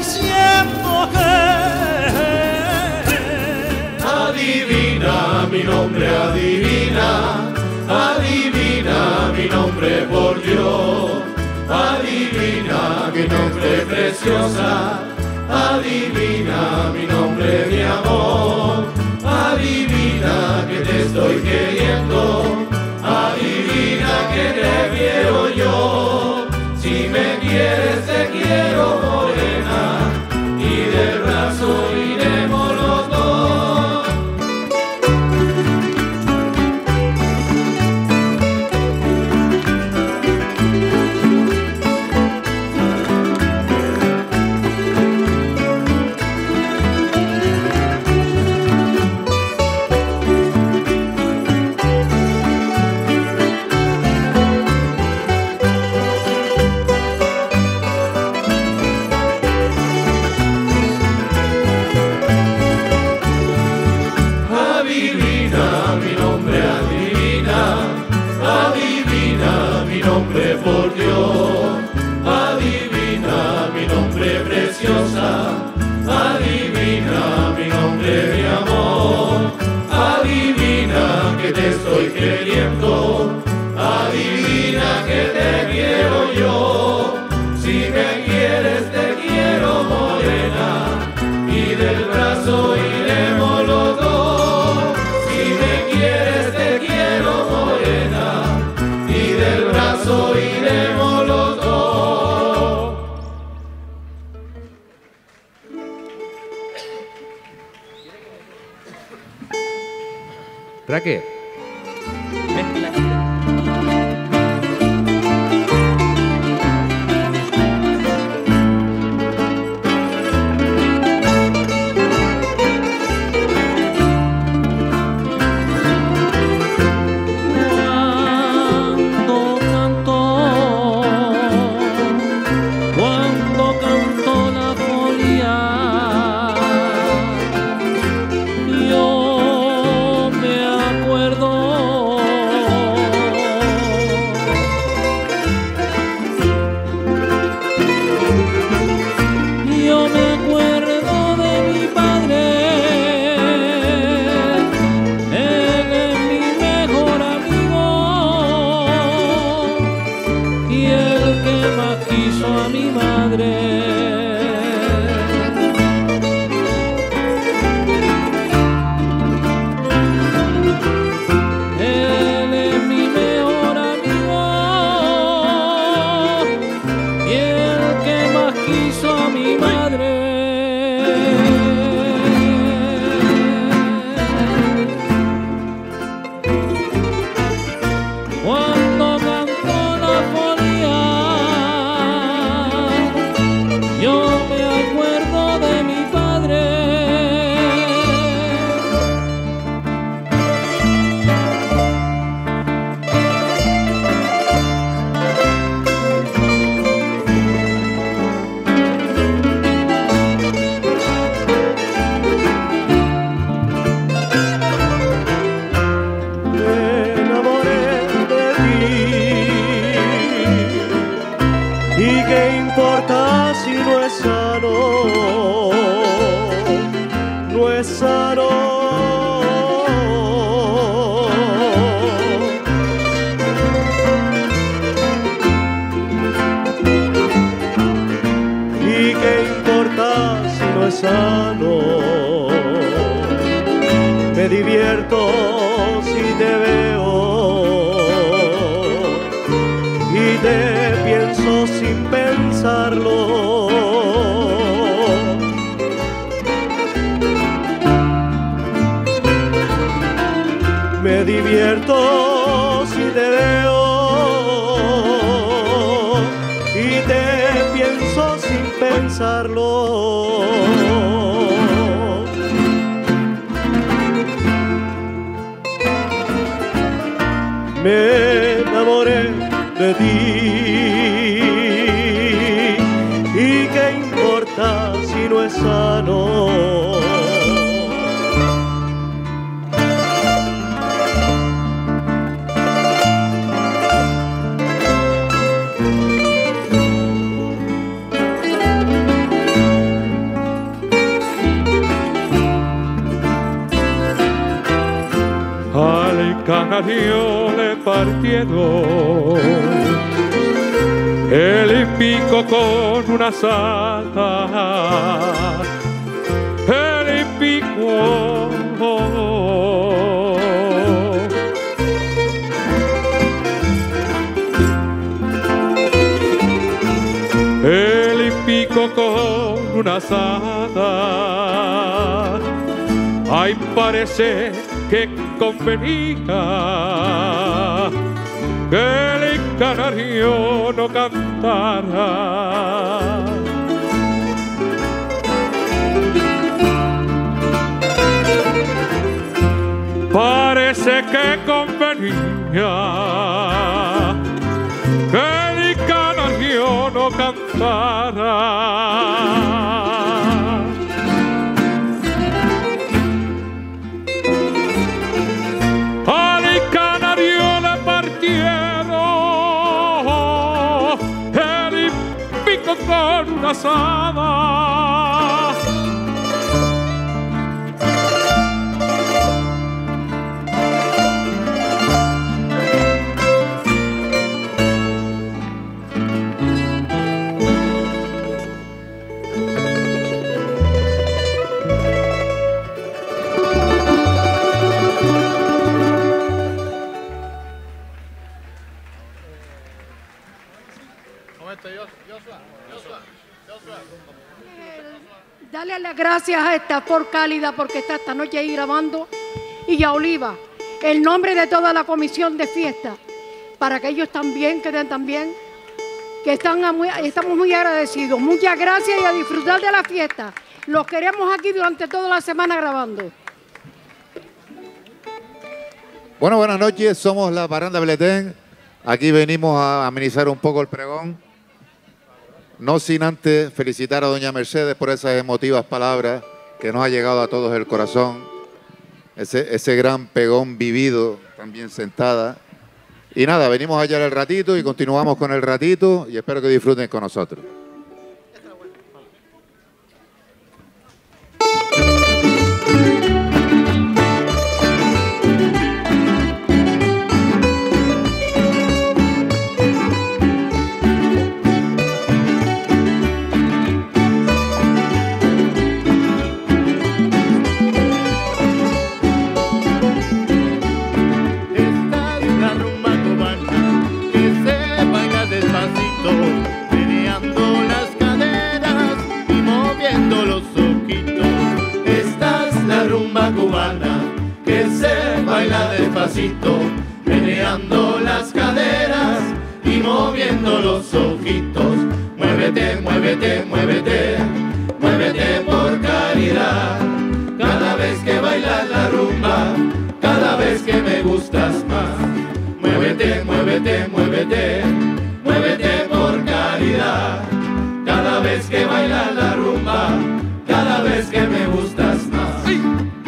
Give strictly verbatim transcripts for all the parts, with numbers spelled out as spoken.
diciendo que adivina mi nombre, adivina, adivina mi nombre por Dios, adivina mi nombre preciosa, adivina mi nombre mi amor, adivina que te estoy queriendo, adivina que te quiero yo, si me quieres te quiero morena, y del brazo iremos los dos. Por Dios, adivina mi nombre preciosa, adivina mi nombre mi amor, adivina que te estoy queriendo, adivina que te quiero yo, si me quieres te quiero morena, y del brazo iremos los dos, si me quieres te quiero morena, y del brazo iremos los dos. Raquel. Me enamoré de ti y qué importa si no es sano. al canario le partieron el pico con una asada, el pico. El pico con una asada, ay, parece que convenía que el canario no cantara. Parece que convenía que el canario no cantara. Al canario le partieron el pico con una asada. Dale las gracias a esta Ford Cálida porque está esta noche ahí grabando, y a Oliva, el nombre de toda la comisión de fiesta, para que ellos también queden también, que están a muy, estamos muy agradecidos. Muchas gracias y a disfrutar de la fiesta. Los queremos aquí durante toda la semana grabando. Bueno, buenas noches, somos la Parranda Beletén. Aquí venimos a amenizar un poco el pregón. No sin antes felicitar a doña Mercedes por esas emotivas palabras que nos ha llegado a todos el corazón. Ese, ese gran pegón vivido, también sentada. Y nada, venimos a hallar el ratito y continuamos con el ratito y espero que disfruten con nosotros. meneando las caderas y moviendo los ojitos. Muévete, muévete, muévete, muévete por caridad. Cada vez que bailas la rumba, cada vez que me gustas más. Muévete, muévete, muévete, muévete por caridad. Cada vez que bailas la rumba, cada vez que me gustas más. ¡Sí!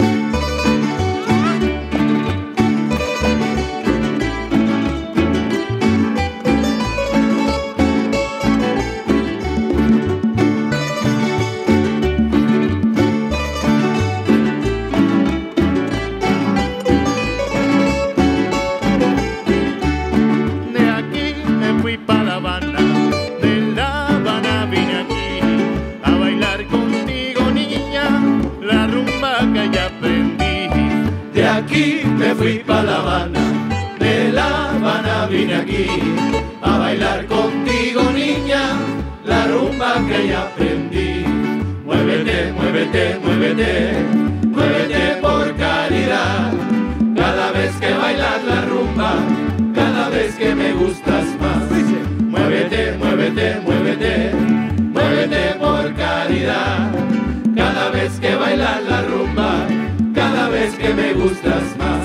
Aquí me fui pa' La Habana, de La Habana vine aquí a bailar contigo, niña, la rumba que ya aprendí. Muévete, muévete, muévete, muévete por caridad. Cada vez que bailas la rumba, cada vez que me gustas más. Muévete, muévete, muévete, muévete por caridad. Cada vez que bailas la rumba, cada vez que me gustas más.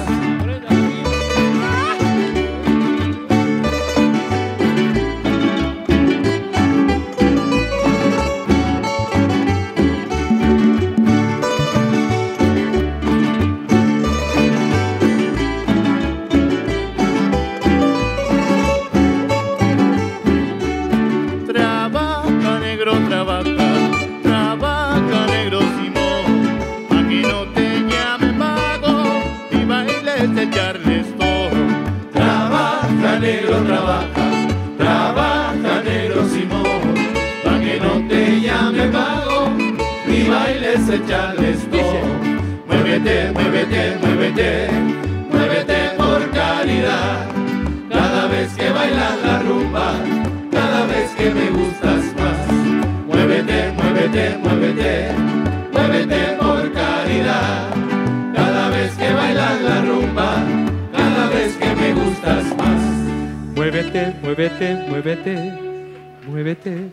echarles todo. Trabaja, negro, trabaja, trabaja, negro Simón, pa' que no te llame vago, ni bailes, echarles todo. Muévete, muévete, muévete, muévete por caridad. Cada vez que bailas la rumba, cada vez que me gustas más. Muévete, muévete, muévete, muévete por caridad. Cada vez que bailas la rumba, cada vez que me gustas más. Muévete, muévete, muévete, muévete.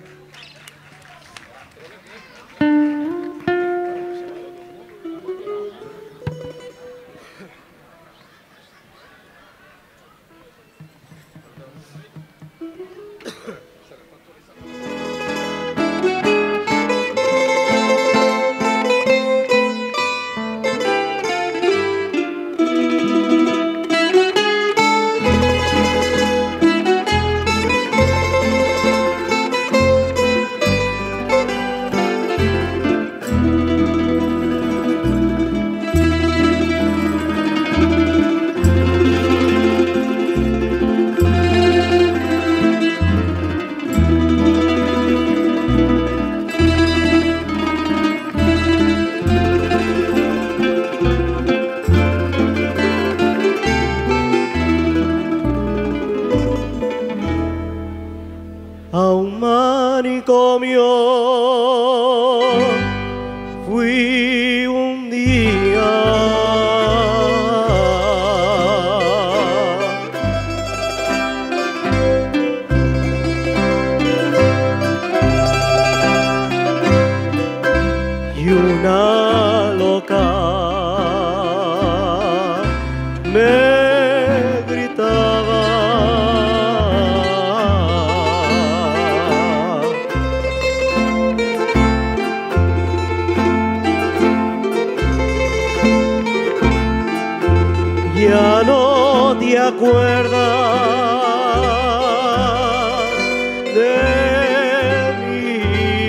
A un manicomio fui un día, y una loca me gritaba: ya no te acuerdas de mí.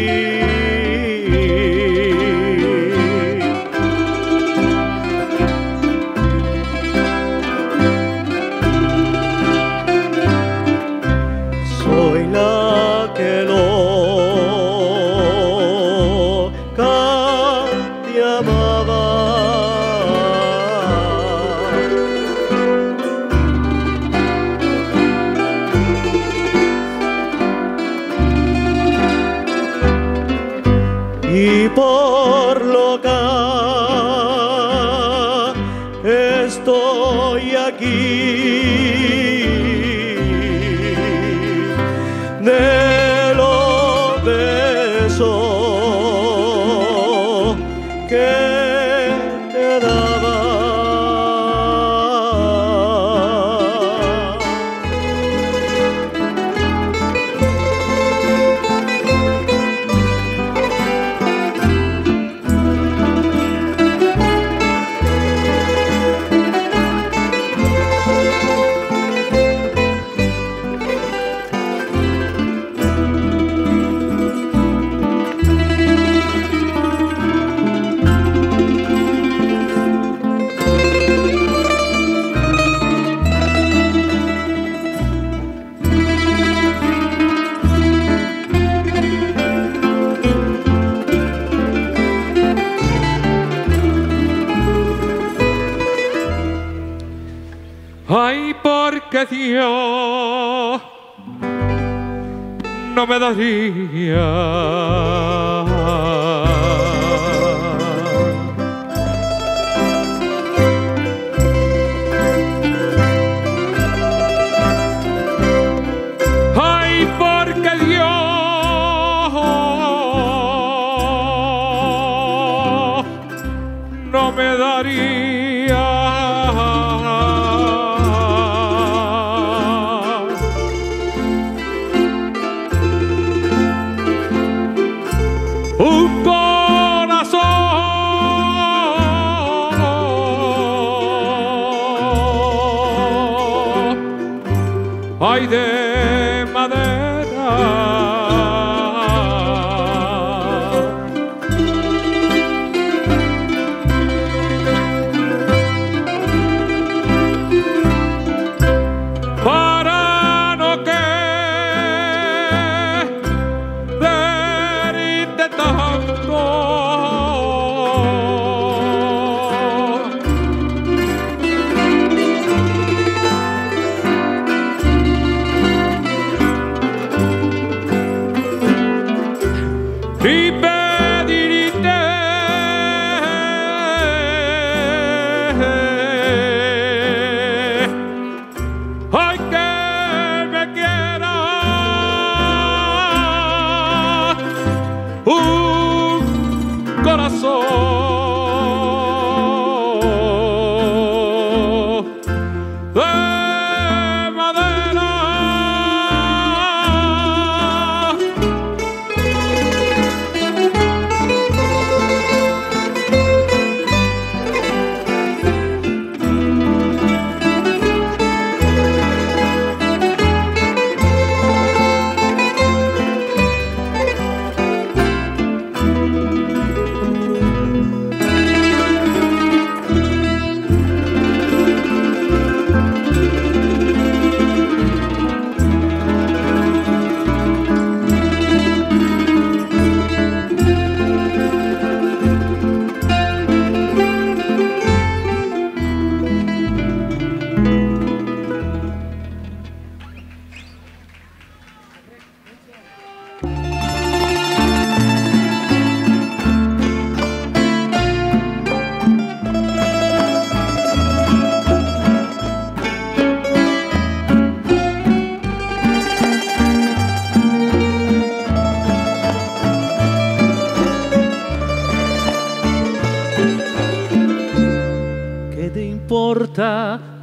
Soy la que loca te amaba. Y por loca estoy aquí, de los besos que te daba. Ay, porque Dios no me daría ay, porque Dios no me daría un corazón, ay, de madera.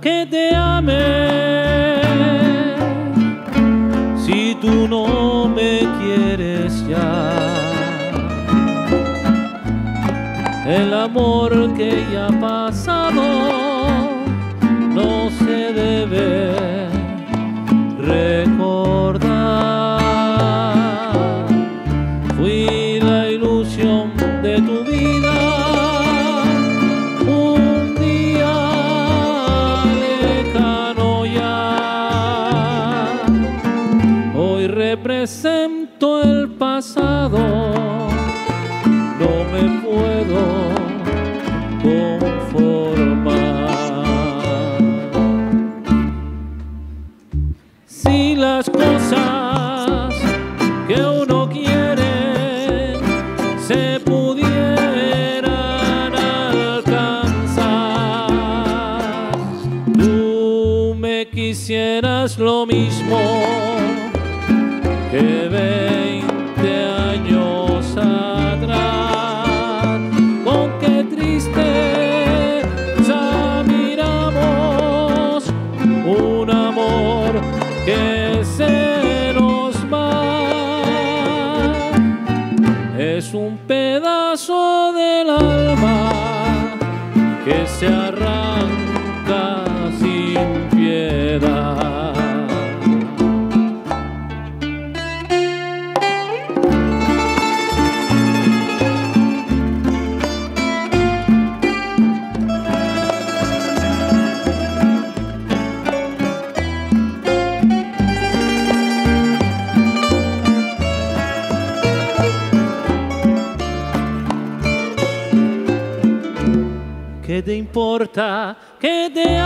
que te ame si tú no me quieres ya. El amor que ya ha pasado no se debe recordar. Fui la ilusión de tu vida, un día lejano ya. Hoy represento el pasado, no me puedo conformar. Si las cosas que uno quiere se pudieran alcanzar, tú me quisieras lo mismo que veinte años atrás. Con qué tristeza miramos un amor que se nos va. Es un pedazo del alma que se arranca sin piedad. ¿Qué te importa que te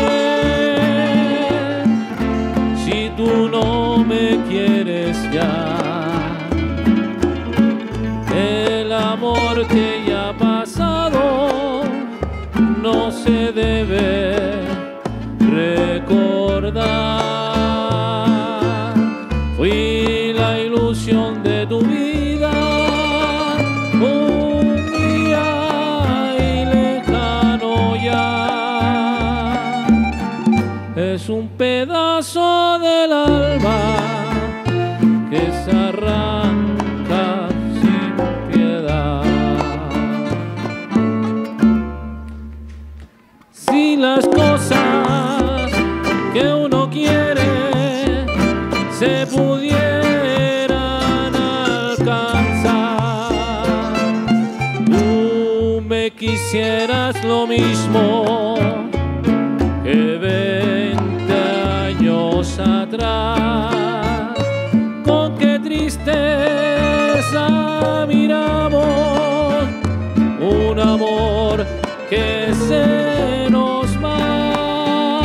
ame si tú no me quieres ya? El amor que ya ha pasado no se debe recordar. Fui la ilusión de tu vida, un día es un pedazo del alma que se arranca sin piedad. Si las cosas que uno quiere se pudieran alcanzar, tú me quisieras lo mismo que veinte años atrás. Con qué tristeza miramos un amor que se nos va.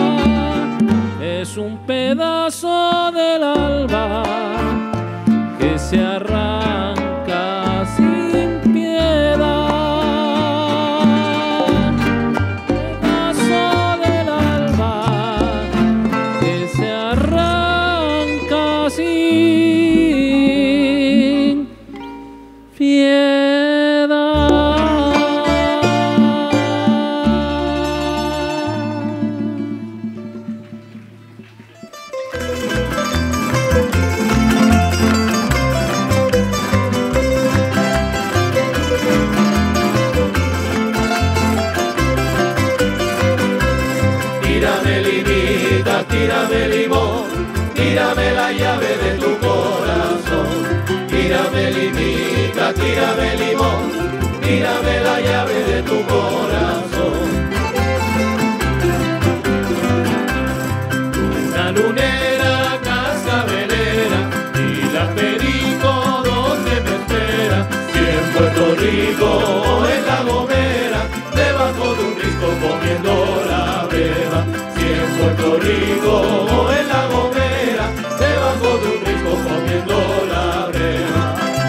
Es un pedazo del alma que se arranca sin piedad. Sin piedad. Tírame limita, tírame limón, tírame la llave de tu corazón. Tírame limita, tírame limón, tírame la llave de tu corazón. Una lunera cascabelera y la perico donde me espera. Si en Puerto Rico o en La Gomera, debajo de un risco comiendo la breva. Si en Puerto Rico o en La Gomera, debajo de un risco comiendo la breva.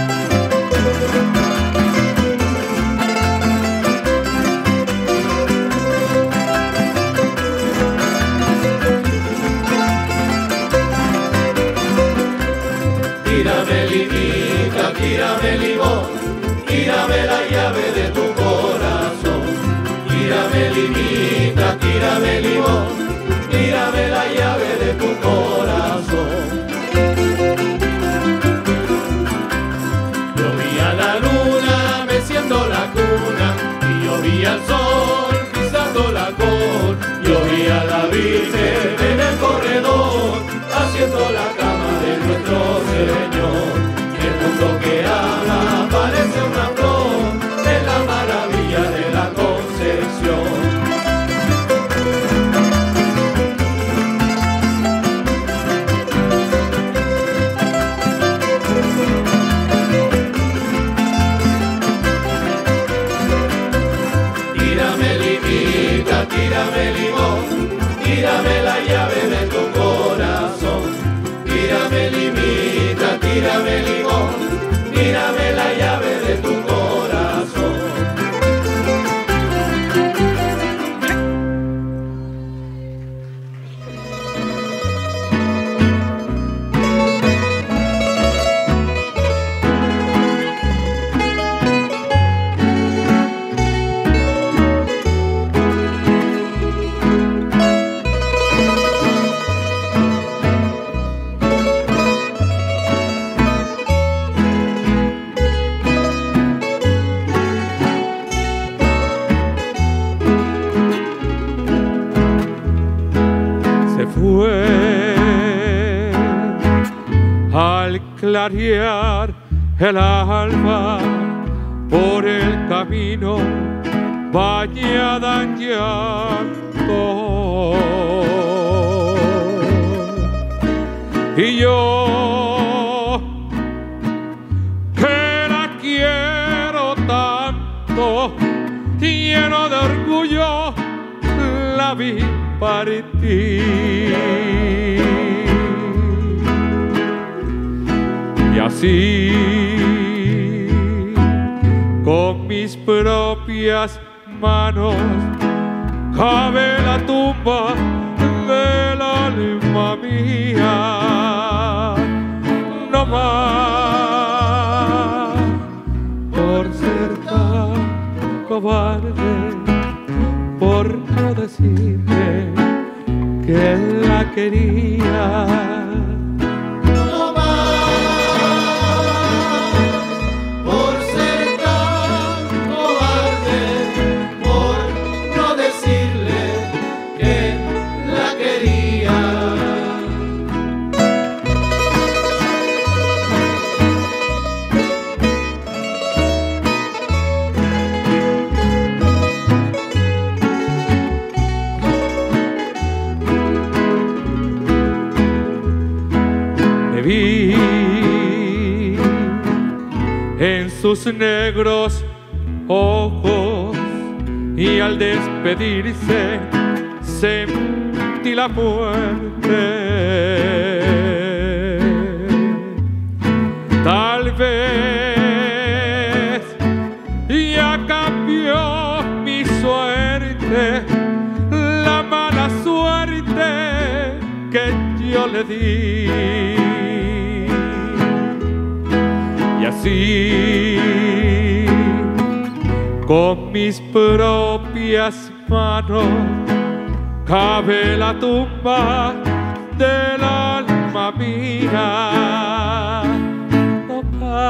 Tírame limita, tírame limón, tírame la llave de tu corazón. Tírame limita, tírame limón, fue al clarear el alba por el camino bañada en llanto. Y yo que la quiero tanto, lleno de orgullo, la vi partir. Y así, con mis propias manos, cavé la tumba del alma mía. No más por ser tan cobarde, por no decirle que la quería. No más por ser tan cobarde, por no decirle que la quería. Vi en sus negros ojos y al despedirse sentí la muerte. Tal vez ya cambió mi suerte, la mala suerte que yo le di. Y así, con mis propias manos, cavé la tumba del alma mía. No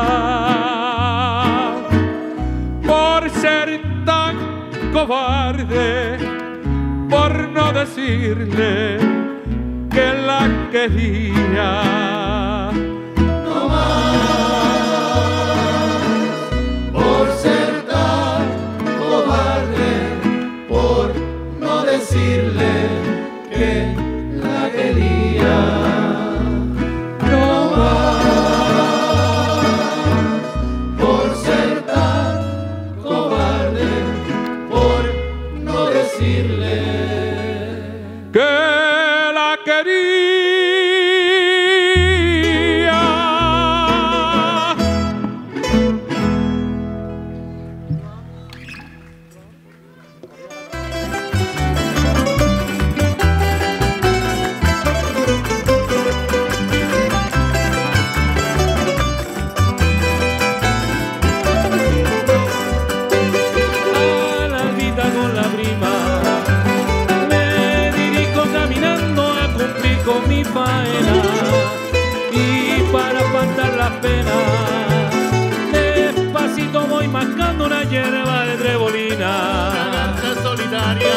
más por ser tan cobarde, por no decirle que la quería. No más por ser tan cobarde, por no decirle que la quería. No más por ser tan cobarde, por no decirle que la quería. A la vida con la prima me dirijo caminando a cumplir con mi faena, y para espantar las penas despacito voy mascando una hierba de trebolina. una garza solitaria.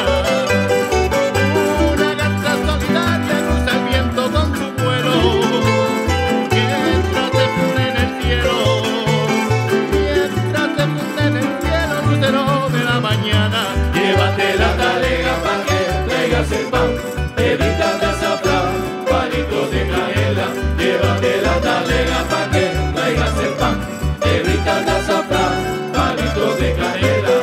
Una garza solitaria cruza el viento con su vuelo, mientras se funde en el cielo, mientras se funde en el cielo, lucero de la mañana. Llévate la talega pa' que traigas el pan, evitas de azafrán, palitos de canela. Llévate la talega pa' que traigas el pan, evitas de azafrán, palitos de canela.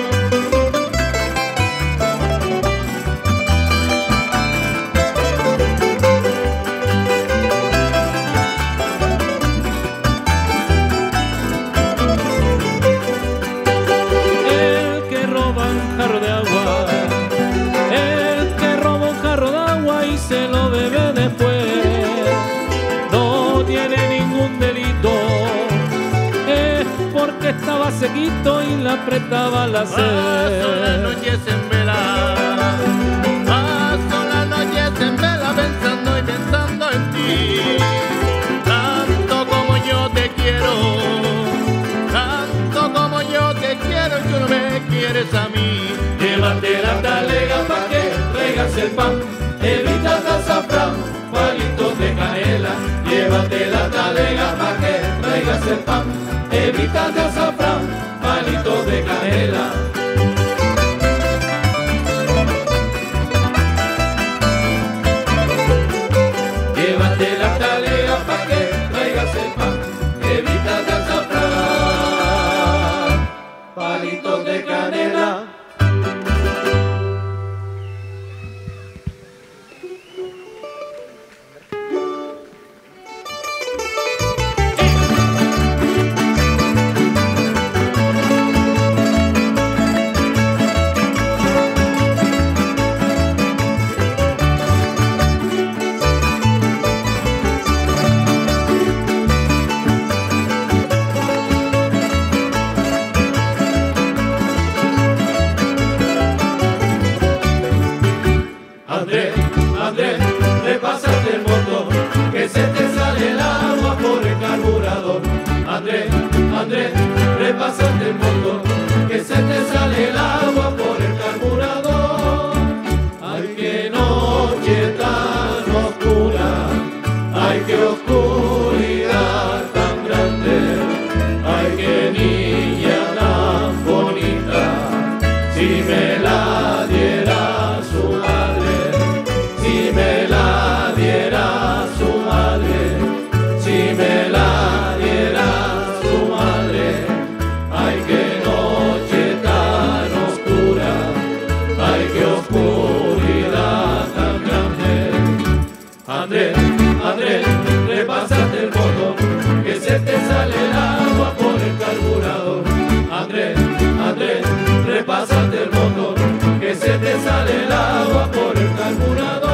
El que roba un jarro de agua, el que roba un jarro de agua y se lo bebe después, no tiene ningún delito, es porque estaba sequito y le apretaba la Paso las sed. noches en vela, paso las noches en vela pensando y pensando en ti. Tanto como yo te quiero, tanto como yo te quiero, y tú no me quieres a mí. Llévate la talega pa' que traigas el pan, evita el azafrán, Llévate la talega pa' que traigas el pan, evítate azafrán, palitos de canela. Llévate la talega pa' que traigas el pan, evítate azafrán, palitos de canela. Andrés, Andrés, repásate el motor, que se te sale el agua por el carburador. Andrés, Andrés, repásate el motor, que se te sale el agua por el carburador. Ay, qué noche tan oscura, ay, qué oscuridad tan grande, ay, qué niña tan bonita, si me la diera su madre. Si me la diera su madre, si me la diera su madre, ay, qué noche tan oscura, ay, qué oscuridad tan grande. Andrés, Andrés, repásate el motor, que se te sale el agua por el carburador. Andrés, Andrés, repásate el motor, que se te sale el agua por el carburador.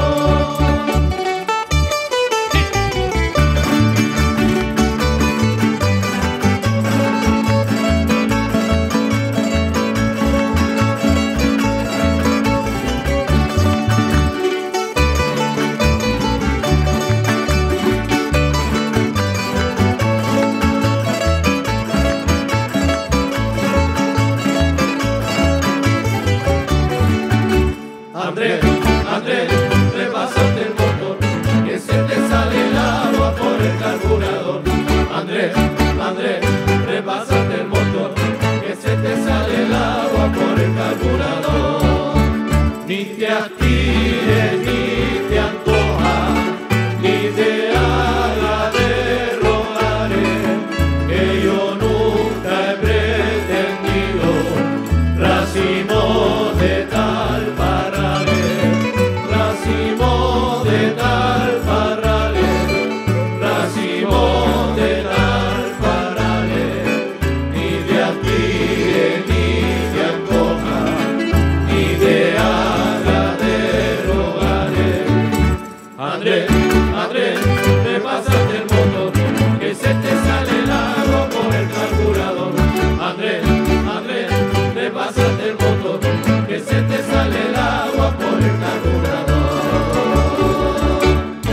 Andrés, Andrés, repásate el motor, que se te sale el agua por el carburador. Andrés, Andrés, repásate el motor, que se te sale el agua por el carburador. Ni te aspires, ni te antojas, ni te haga de rogares, que yo nunca he pretendido racimos de tal parrales, racimos de tal parrales, racimos de tal parrales, ni de aspires, ni de antojas, ni de haga de rogares. Andrés, Andrés, repásate el motor, que se te sale el agua por el carburador. Andrés, Andrés, repásate el motor, que se te sale el agua por el carburador.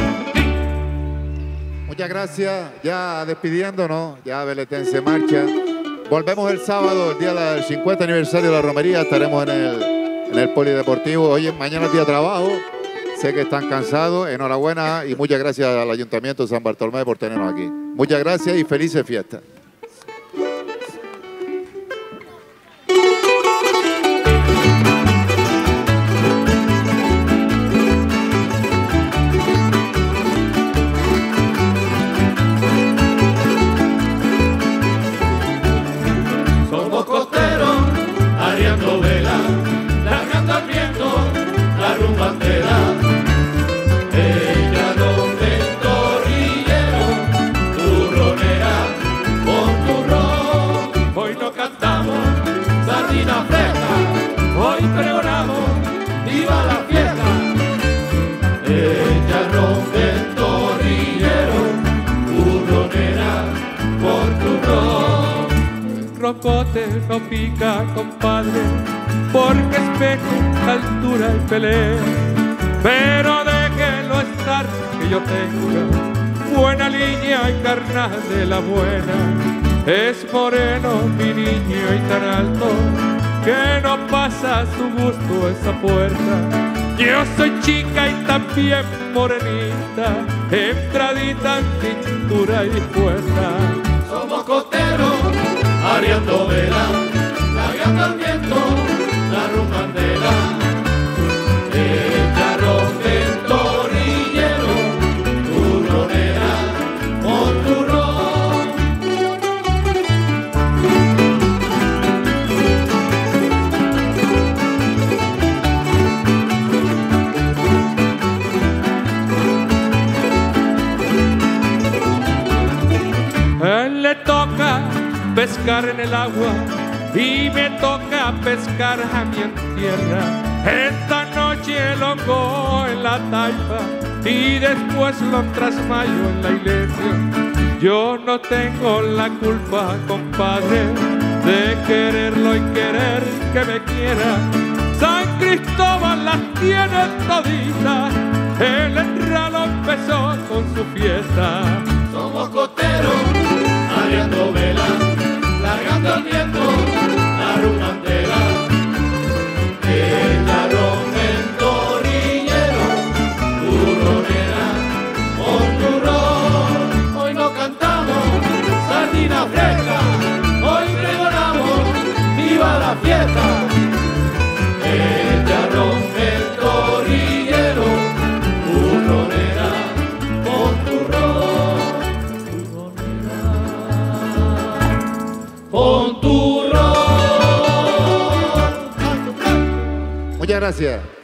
Muchas gracias. Ya despidiéndonos, ya Beletén se marcha. Volvemos el sábado, el día del cincuenta aniversario de la romería. Estaremos en el, en el polideportivo. Hoy, mañana es día de trabajo. Sé que están cansados. Enhorabuena y muchas gracias al Ayuntamiento de San Bartolomé por tenernos aquí. Muchas gracias y felices fiestas. Somos costeros, arriando vela, largando al viento, la rumba entera. Ella donde el torrillero, turronera, con turrón. Hoy no cantamos sardina fresca, hoy pregonamos, viva la fiesta. Ella rompe el torrillero, turronera, con turrón. Rocote no pica, compadre, porque es pequeña altura y pelea. Pero déjelo estar, que yo tenga buena línea y carnal de la buena. Es moreno mi niño y tan alto que no pasa a su gusto esa puerta. Yo soy chica y también morenita, entradita en cintura y fuerza. Somos costeros, arriando vela, largando al viento, la rumbandera. El charrón del torrillero, turronera, con turrón. Él le toca pescar en el agua y me toca pescar a mí en tierra. Esta noche lo cojo en la taipa y después lo trasmayo en la iglesia. Yo no tengo la culpa, compadre, de quererlo y querer que me quiera. San Cristóbal las tiene toditas, el enralo empezó con su fiesta. Somos costeros, arriando vela, largando al viento, la rumbandera. El charrón del torrillero, turronera, con turrón. Hoy no cantamos sardina fresca, hoy pregonamos, viva la fiesta. El charrón del torrillero, turronera, con turrón. Con turrón. Muchas gracias.